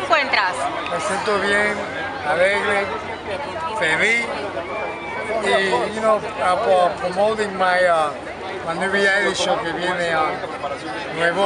encuentras? Me siento bien, alegre, feliz y, promoting my new reality show que viene nuevo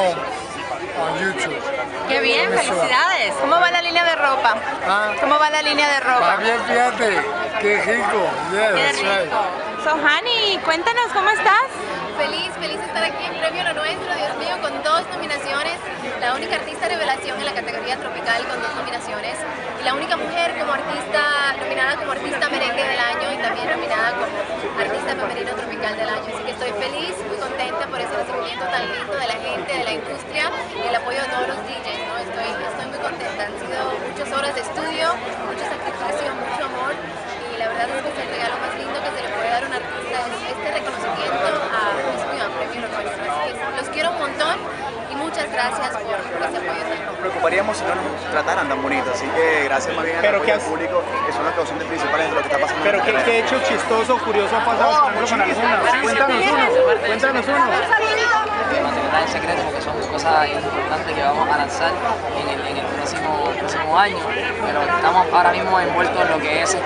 on YouTube. ¡Qué bien! ¡Felicidades! ¿Cómo va la línea de ropa? ¿Cómo va la línea de ropa? Va bien, fíjate, qué rico. Yeah, ¡Qué that's right. rico! Hani, cuéntanos, ¿cómo estás? Feliz de estar aquí en Premio Lo Nuestro, Dios mío, con 2 nominaciones, la única artista revelación en la categoría tropical con 2 nominaciones y la única mujer como artista nominada como artista merengue del año y también nominada como artista femenino tropical del año. Así que estoy feliz, muy contenta por ese recibimiento tan lindo de la gente, de la industria y el apoyo de todos los DJs, ¿no? Estoy muy contenta, han sido muchas horas de estudio, mucho sacrificio, mucho amor y la verdad es que es el regalo más lindo que se le puede dar a un artista, es este reconocimiento a Premio Lo Nuestro. Así que los quiero un montón y muchas gracias por ese apoyo. Nos preocuparíamos si no nos trataran tan bonito, así que gracias más bien al apoyo del público, que son las causantes principales de lo que está pasando. Pero ¿qué hecho chistoso, curioso ha pasado con algunas? Cuéntanos uno. Mantener en secreto porque son cosas importantes que vamos a lanzar en el próximo año, pero estamos ahora mismo envueltos en lo que es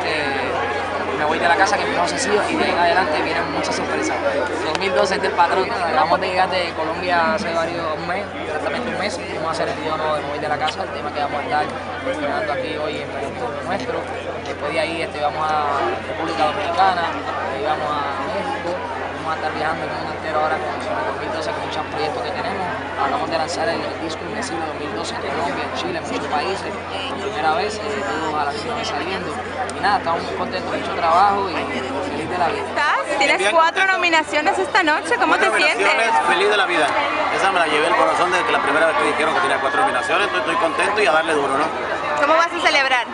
Me Voy de la Casa, que es mi nuevo sencillo, y de ahí en adelante vienen muchas sorpresas. 2012 es del patrón, acabamos de llegar de Colombia hace exactamente un mes, vamos a hacer el video nuevo de Me Voy de la Casa, el tema que vamos a estar estrenando aquí hoy en Premio Lo Nuestro. Después de ahí vamos a República Dominicana, ahí vamos a México, vamos a estar viajando el mundo entero ahora con el 2012 con muchos proyectos que tenemos. Acabamos de lanzar el disco Invencible 2012 en Colombia, en Chile, en muchos países, por primera vez, todos a la acción saliendo. Y nada, estamos muy contentos, mucho trabajo y feliz de la vida. ¿Estás? Tienes 4 nominaciones esta noche, ¿cómo te sientes? Feliz de la vida. Esa me la llevé el corazón desde que la primera vez que dijeron que tenía 4 nominaciones, estoy contento y a darle duro, ¿no? ¿Cómo vas a celebrar?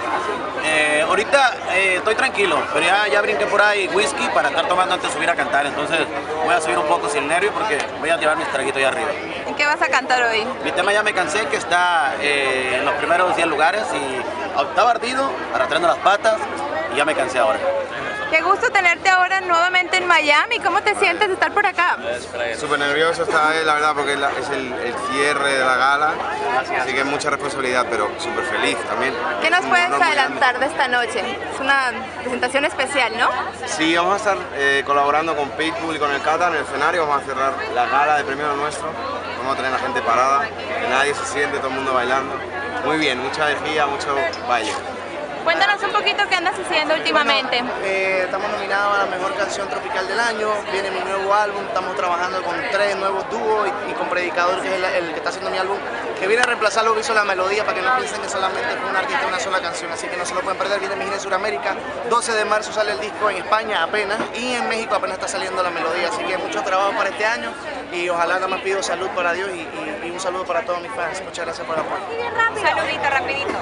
Ahorita estoy tranquilo, pero ya brinqué por ahí whisky para estar tomando antes de subir a cantar, entonces voy a subir un poco sin nervio porque voy a llevar mis traguitos allá arriba. ¿En qué vas a cantar hoy? Mi tema Ya Me Cansé, que está en los primeros 10 lugares y estaba ardido, arrastrando las patas y ya me cansé ahora. Qué gusto tenerte ahora nuevamente en Miami. ¿Cómo te sientes de estar por acá? Súper nervioso esta vez, la verdad, porque es el cierre de la gala, así que es mucha responsabilidad, pero súper feliz también. ¿Qué nos puedes adelantar de esta noche? Es una presentación especial, ¿no? Sí, vamos a estar colaborando con Pitbull y con el Cata en el escenario, vamos a cerrar la gala de Premio Lo Nuestro, vamos a tener a la gente parada, que nadie se siente, todo el mundo bailando. Muy bien, mucha energía, mucho baile. Cuéntanos un poquito qué andas haciendo últimamente. Bueno, estamos nominados a la mejor canción tropical del año, viene mi nuevo álbum, estamos trabajando con 3 nuevos dúos y con Predicador, que es el que está haciendo mi álbum, que viene a reemplazar lo que hizo La Melodía para que no piensen que solamente fue un artista de una sola canción, así que no se lo pueden perder, viene mi gira en Sudamérica, 12 de marzo sale el disco en España apenas y en México apenas está saliendo La Melodía, así que mucho trabajo para este año y ojalá nada más pido salud para Dios y un saludo para todos mis fans, muchas gracias por el apoyo. Un saludito, rapidito.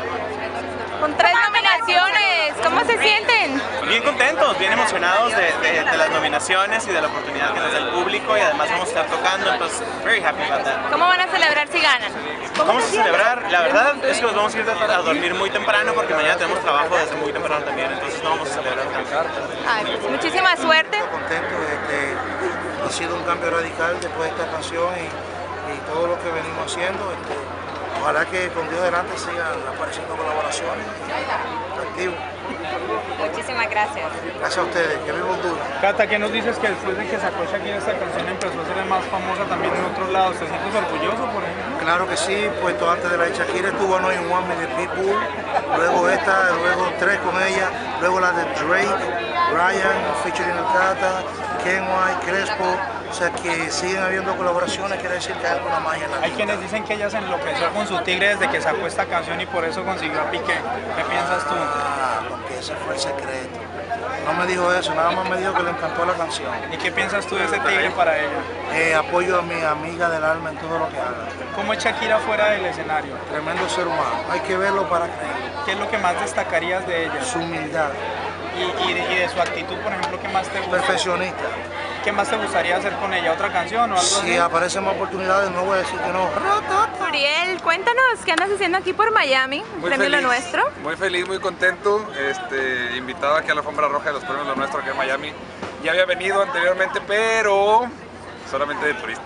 Con 3 nominaciones, ¿cómo se sienten? Bien contentos, bien emocionados de las nominaciones y de la oportunidad que nos da el público y además vamos a estar tocando, entonces very happy about that. ¿Cómo van a celebrar si ganan? Vamos a celebrar, la verdad es que nos vamos a ir a dormir muy temprano porque mañana tenemos trabajo desde muy temprano también, entonces no vamos a celebrar tan. Ay, pues muchísima suerte. Contento de que ha sido un cambio radical después de esta canción y todo lo que venimos haciendo. Ojalá que con Dios delante sigan apareciendo colaboraciones. Activo. Muchísimas gracias. Gracias a ustedes, que vivo duro. Cata, ¿qué nos dices que después de que sacó Shakira esta canción empezó a ser más famosa también en otros lados? ¿Te sientes orgulloso, por ejemplo? Claro que sí, puesto antes de la de Shakira estuvo No in One de Pitbull, luego esta, luego 3 con ella, luego la de Drake, Ryan, featuring el Cata, Ken White, Crespo. O sea que siguen habiendo colaboraciones, quiere decir que hay alguna magia en la vida. Hay quienes dicen que ella se enloqueció con su tigre desde que sacó esta canción y por eso consiguió a Piqué. ¿Qué piensas tú? Porque ese fue el secreto. No me dijo eso, nada más me dijo que le encantó la canción. ¿Y qué piensas tú de ese tigre para ella? Apoyo a mi amiga del alma en todo lo que haga. ¿Cómo es Shakira fuera del escenario? Tremendo ser humano, hay que verlo para creer. ¿Qué es lo que más destacarías de ella? Su humildad. Y de su actitud, por ejemplo, ¿qué más te gusta? Perfeccionista. ¿Qué más te gustaría hacer con ella? ¿Otra canción o algo así? Si aparecen más oportunidades, no voy a decir que no. Uriel, cuéntanos, ¿qué andas haciendo aquí por Miami? Premio Lo Nuestro. Muy feliz, muy contento. Invitado aquí a la alfombra roja de los Premios Lo Nuestro aquí en Miami. Ya había venido anteriormente, pero solamente de turista.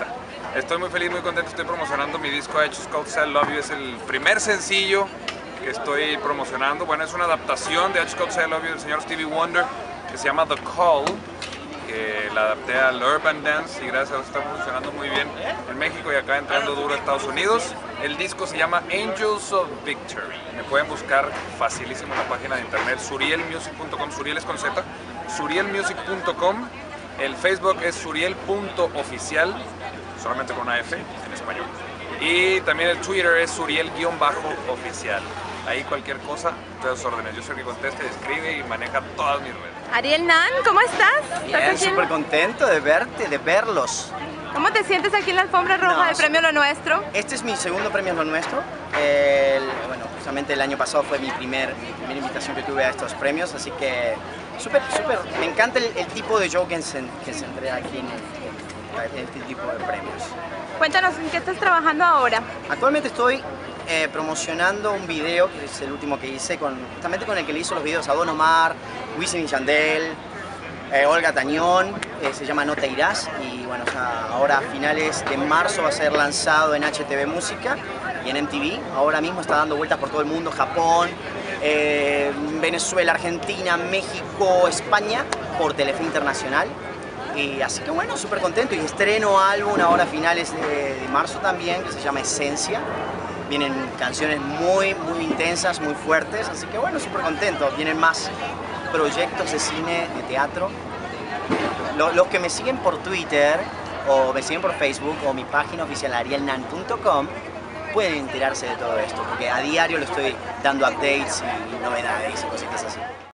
Estoy muy feliz, muy contento, estoy promocionando mi disco I Just Called to Say I Love You, es el primer sencillo que estoy promocionando. Bueno, es una adaptación de I Just Called to Say I Love You del señor Stevie Wonder, que se llama The Call, que la adapté al Urban Dance y gracias a Dios está funcionando muy bien en México y acá entrando duro a Estados Unidos. El disco se llama Angels of Victory. Me pueden buscar facilísimo en la página de internet surielmusic.com, Suriel es con Z, surielmusic.com. El Facebook es suriel.oficial, solamente con una F en español. Y también el Twitter es suriel_oficial. Ahí cualquier cosa, de sus órdenes. Yo soy el que contesta, escribe y maneja todas mis redes. Ariel Nan, ¿cómo estás? Bien, súper contento de verte, de verlos. ¿Cómo te sientes aquí en la alfombra roja del Premio Lo Nuestro? Este es mi segundo premio Lo Nuestro. Bueno, justamente el año pasado fue mi primera invitación que tuve a estos premios, así que súper, me encanta el tipo de show que se entrega aquí en este tipo de premios. Cuéntanos, ¿en qué estás trabajando ahora? Actualmente estoy promocionando un video, que es el último que hice, justamente con el que le hizo los videos a Don Omar, Wisin y Yandel, Olga Tañón, se llama No Te Irás, y bueno, ahora a finales de marzo va a ser lanzado en HTV Música y en MTV. Ahora mismo está dando vueltas por todo el mundo, Japón, Venezuela, Argentina, México, España, por Telefe Internacional. Y así que bueno, súper contento, y estreno álbum ahora a finales de marzo también, que se llama Esencia. Vienen canciones muy intensas, muy fuertes, así que bueno, súper contento. Vienen más proyectos de cine, de teatro. Los que me siguen por Twitter o me siguen por Facebook o mi página oficial arielnan.com pueden enterarse de todo esto, porque a diario le estoy dando updates y novedades y cositas así.